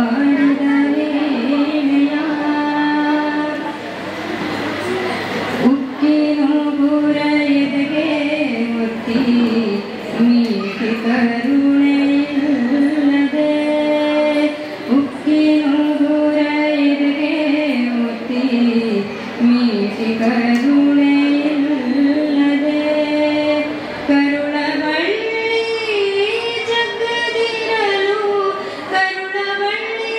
ಮಾಡಿದ ವೇಳೆಯ ಉಕ್ಕಿನುಗುರ ಎದೆಗೆ ಒತ್ತಿ ಮೀಟಿ ಕರುಣೆಯಿಲ್ಲದೆ ಉಕ್ಕಿನುಗುರ ಎದೆಗೆ ಒತ್ತಿ ಮೀಟಿ ಕರುಣೆಯಿಲ್ಲದೆ ಕರುಣಬಳ್ಳಿ ಜಗದಿರಲು ಕರುಣಬಳ್ಳಿ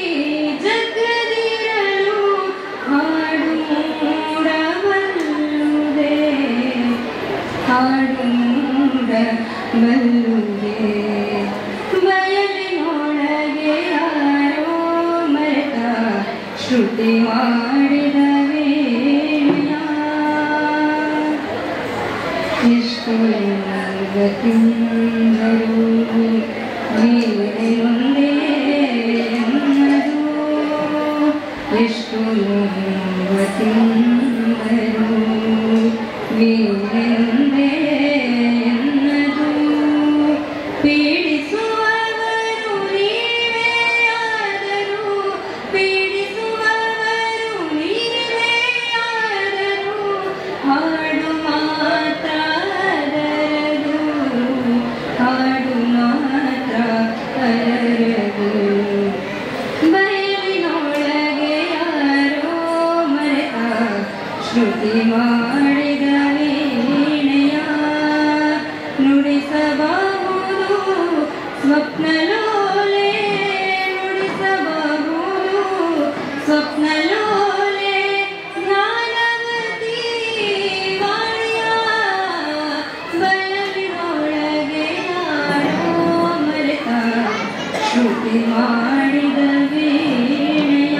ಜಗದಿರಲು ಹಾಡು ಮೂಡಬಲ್ಲುದೆ ಹಾಡು ಮೂಡಬಲ್ಲುದೆ ಬಯಲಿನೊಳಗೆ ಯಾರೋ ಮರೆತ ಶ್ರುತಿ ಮಾಡಿದ ವೇಳೆಯ ಎಷ್ಟು ಗತಿಂದರು ವೀರೆಯೊಂದೇ ಎನ್ನದು ಎಷ್ಟು ಗತಿಂದರು ವೀರೆಯೊಂದೇ ಎನ್ನದು ಪೀಡಿಸುವವರು ನೀವೇ ಆದರೂ ಪೀಡಿಸುವವರು ನೀವೇ ಆದರೂ ಹಾಡು ಮಾತ್ರ ಅದರದು ಹಾಡು ಮಾತ್ರ ಅದರದು ಬಯಲಿನೊಳಗೆ ಯಾರೋ ಮರೆತ ಶ್ರುತಿ ಮಾಡಿದ ವೀಣೆಯ ನುಡಿಸಬಹುದು ಸ್ವಪ್ನಲೋಲೆ ನುಡಿಸಬಹುದು ಸ್ವಪ್ನಲೋಲೆ ಜ್ಞಾನವತಿ ವಾಣಿಯ ಬಯಲಿನೊಳಗೆ ಯಾರೋ ಮರೆತ ಶ್ರುತಿ ಮಾಡಿದ ವೀಣೆಯ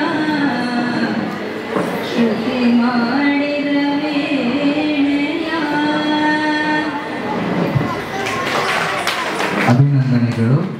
ಶ್ರುತಿ ಮಾಡಿದ ವೀಣೆಯ. ಅಭಿನಂದನೆಗಳು.